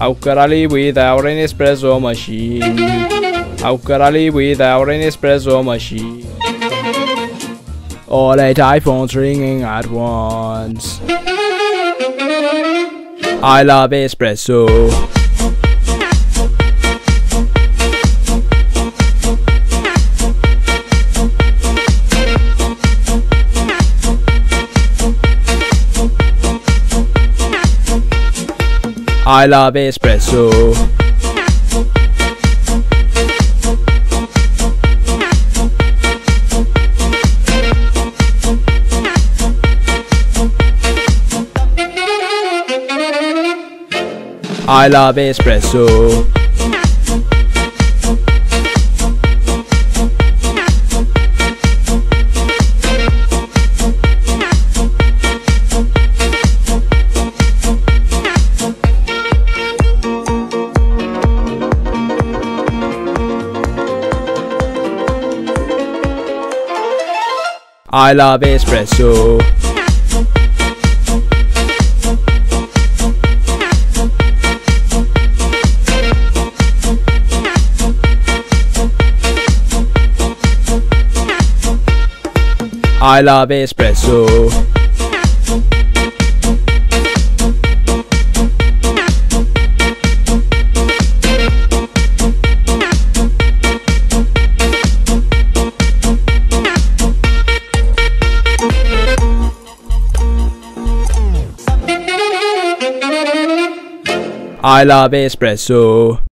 How could I live without an espresso machine? How could I live without an espresso machine? All 8 iPhones ringing at once. I love espresso. I love espresso. I love espresso. I love espresso. I love espresso. I love espresso.